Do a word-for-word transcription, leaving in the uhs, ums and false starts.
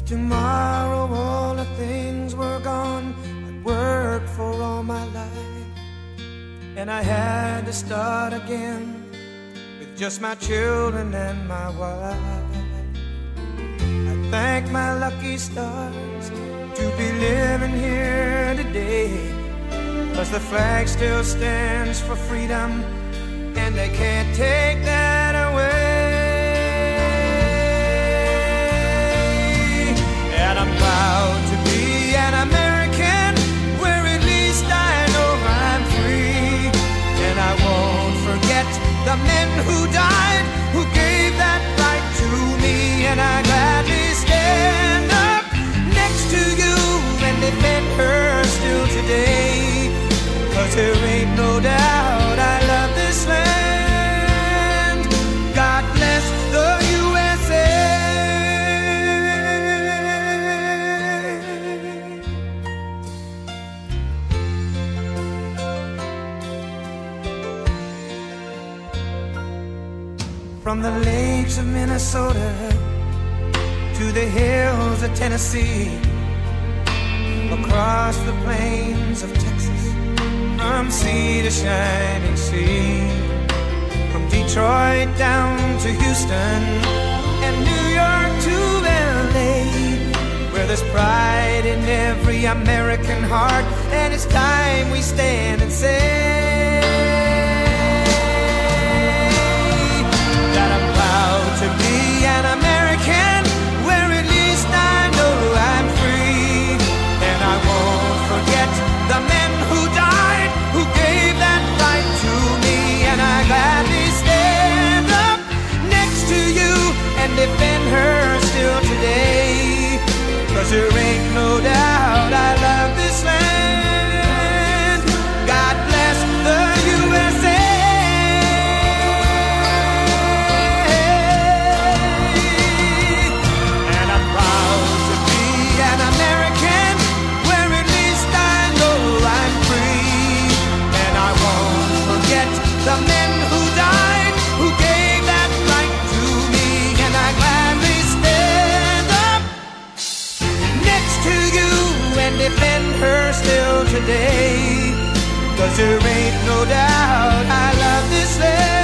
tomorrow all the things were gone I'd worked for all my life, and I had to start again with just my children and my wife. I thank my lucky stars to be living here today, 'cause the flag still stands for freedom, and they can't take that away. And I'm proud to be an American, where at least I know I'm free. And I won't forget the men who died, who gave that right to me. And I gladly stand up next to you and defend her still today, 'cause there ain't no doubt I love this land. God bless the U S A. From the lakes of Minnesota to the hills of Tennessee, across the plains of Texas, from sea to shining sea, from Detroit down to Houston and New York to L A, where there's pride in every American heart, and it's time we stand and say that I'm proud to be an American, where at least I know I'm free. And I won't forget the men who died, who gave that right to me. And I gladly stand up next to you and defend her still today, 'cause there ain't no doubt I love this land. God bless the U S A. And I'm proud to be an American, where at least I know I'm free. And I won't forget the men who died, who gave that right to me. And I gladly stand up next to you and defend her still today, 'cause there ain't no doubt I love this land.